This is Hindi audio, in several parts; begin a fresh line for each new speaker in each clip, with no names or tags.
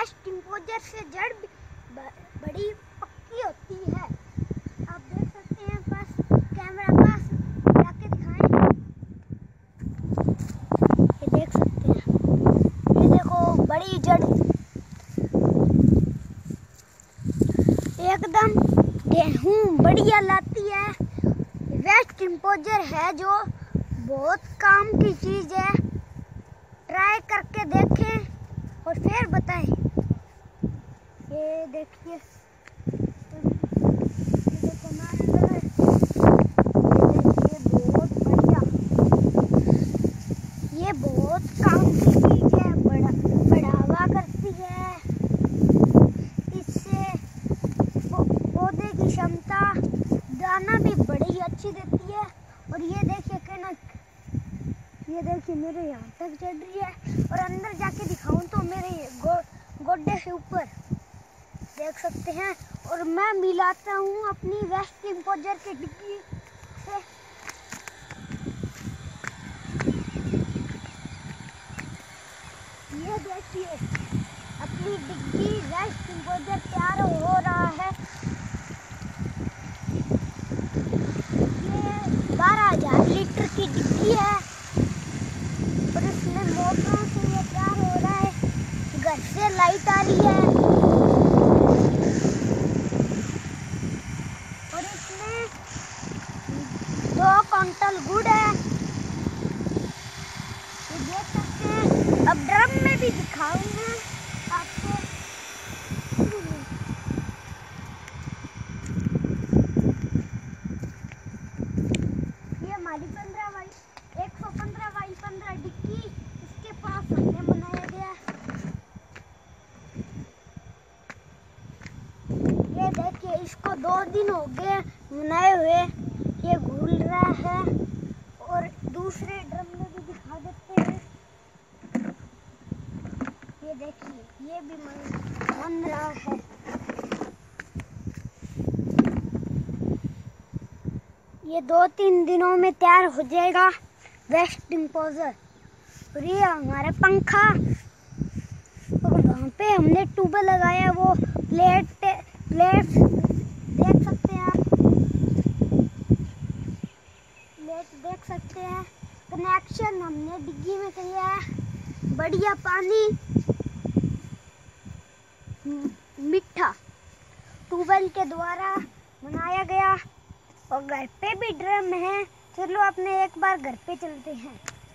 वेस्ट इंपोजर से जड़ बड़ी पक्की होती है। आप देख सकते हैं, बस कैमरा पास जाके दिखाएं। ये देख सकते हैं, ये देखो बड़ी जड़ एकदम गेहूं बढ़िया लाती है। वेस्ट इंपोजर है जो बहुत काम की चीज है। ट्राई करके देखें और फिर बताएं। ये देखिए, बहुत बढ़िया, ये बहुत काम की चीज है, बढ़ावा करती है। इससे पौधे की क्षमता, दाना भी बड़ी अच्छी देती है। और ये देखिए कनक, ये देखिए मेरे यहाँ तक चढ़ रही है और अंदर जाके दिखाऊं तो मेरे गोड्डे से ऊपर देख सकते हैं। और मैं मिलाता हूँ अपनी वेस्ट इंपोजर की डिग्गी से। ये देखिए अपनी डिग्गी वेस्ट इंपोजर तैयार हो रहा है। ये 12,000 लीटर की डिग्गी है और इसमें मोटरों से ये तैयार हो रहा है। घर से लाइट आ रही है और इसमें 2 क्विंटल गुड़ है। ये देख सकते हैं। अब ड्रम में भी दिखाऊंगा आपको। ये हमारी 115x15 डिग्गी इसके पास हमने बनाया गया। ये देखिए, इसको 2 दिन हो गए बनाए हुए। ये घूल रहा है और दूसरे ड्रम में भी दिखा देते हैं। ये देखिए, ये भी बन रहा है। ये 2-3 दिनों में तैयार हो जाएगा वेस्ट इंपोजर। और ये हमारा पंखा, और वहाँ पे हमने ट्यूबवेल लगाया, वो प्लेट देख सकते हैं आप, प्लेट देख सकते हैं। कनेक्शन हमने डिग्गी में किया है। बढ़िया पानी मीठा ट्यूबवेल के द्वारा बनाया गया। और घर पे भी ड्रम है। चलो अपने एक बार घर पे चलते हैं।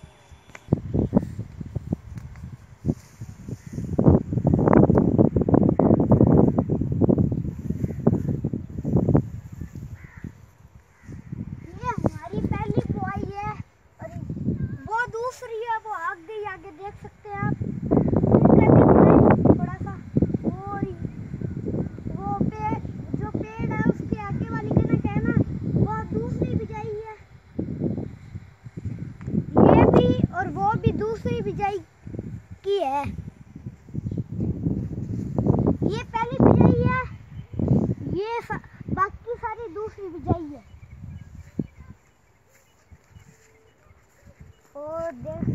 ये हमारी पहली बुआई है और वो दूसरी है, वो आगे देख सकते हैं आप। थोड़ा सा और वो जो पेड़ है उसके आगे वाली कनक है ना, वो दूसरी बिजाई है। ये भी और वो भी दूसरी बिजाई की है। ये पहली बिजाई है, ये बाकी सारी दूसरी बिजाई है। और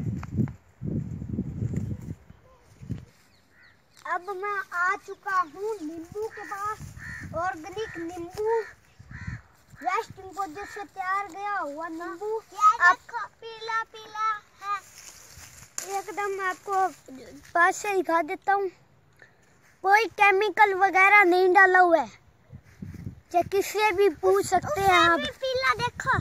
अब मैं आ चुका हूँ नींबू के पास। ऑर्गेनिक नींबू, वेस्ट इंपोजर से तैयार गया हुआ नींबू। आपको पीला पीला है, एकदम आपको पास से दिखा देता हूँ। कोई केमिकल वगैरह नहीं डाला हुआ है, चाहे किससे भी पूछ सकते हैं आप। पीला देखो,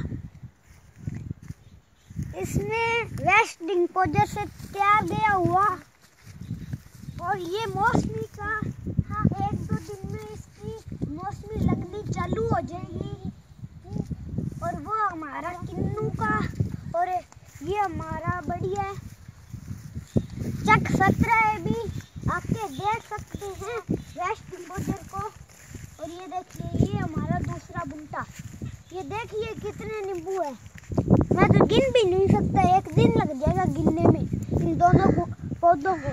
इसमें वेस्ट इंपोजर से तैयार गया हुआ। और ये मौसमी का, हाँ 1-2 दिन में इसकी मौसमी लगनी चालू हो जाएगी। और वो हमारा किन्नू का, और ये हमारा बढ़िया है चक 17 भी आके देख सकते हैं वेस्ट इंपोजर को। और ये देखिए, ये हमारा दूसरा बुंटा। ये देखिए कितने नींबू है, मैं तो गिन भी नहीं सकता। 1 दिन लग जाएगा गिनने में इन दोनों पौधों को।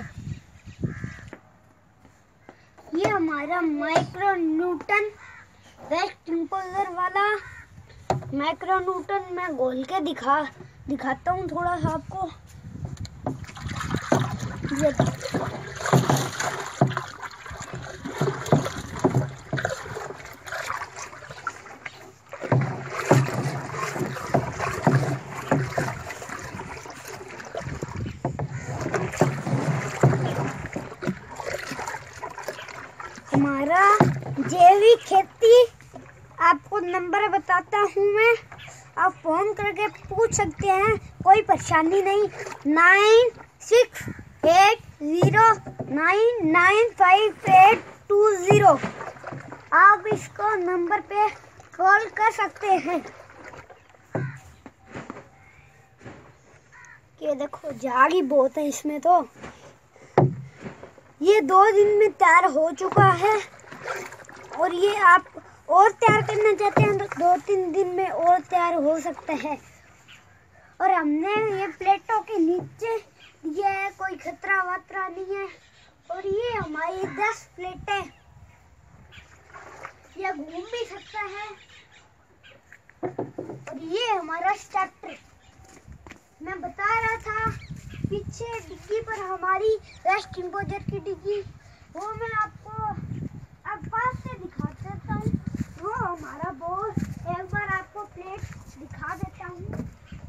ये हमारा माइक्रो न्यूटन वेस्ट इंपोजर वाला माइक्रो न्यूटन मैं घोल के दिखाता हूँ थोड़ा सा आपको। ये हमारा जैविक खेती। आपको नंबर बताता हूँ मैं, आप फोन करके पूछ सकते हैं, कोई परेशानी नहीं। 9680995820। आप इसको नंबर पे कॉल कर सकते हैं। ये देखो झाड़ी बहुत है इसमें, तो ये 2 दिन में तैयार हो चुका है। और ये आप और तैयार करना चाहते हैं तो 2-3 दिन में और तैयार हो सकता है। और हमने ये प्लेटों के नीचे दिया है, कोई खतरा वतरा नहीं है। और ये हमारी 10 प्लेटें, ये घूम भी सकता है। और ये हमारा स्टार्टर, मैं बता रहा था पीछे डिग्गी पर हमारी वेस्ट इंपोजर की डिग्गी, वो मैं आपको अब पास से दिखा देता हूँ। वो हमारा बोर, एक बार आपको प्लेट दिखा देता हूँ।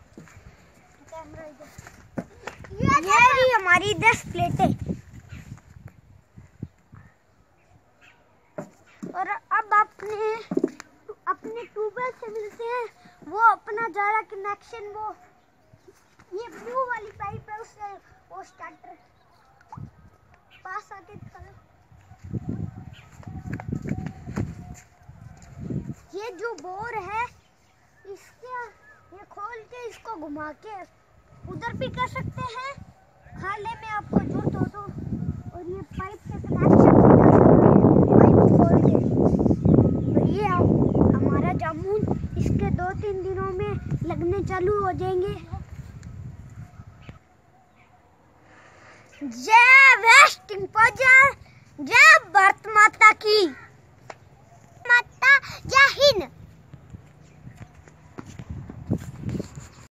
ये रही हमारी 10 प्लेटें। और अब अपने ट्यूबवेल से मिलते हैं। वो अपना ज़्यादा कनेक्शन, वो ये ब्लू वाली पाइप है, उससे वो स्टार्टर पास आके करो। ये जो बोर है, इसके ये खोल के इसको घुमा के उधर भी कर सकते हैं, खाले में आपको जरूरत हो तो। और ये पाइप से कनेक्शन पाइप खोल के। और ये हमारा जामुन इसके 2-3 दिनों में लगने चालू हो जाएंगे। जय वेस्ट इंपोजर, जय भारत माता की माता, जय हिंद।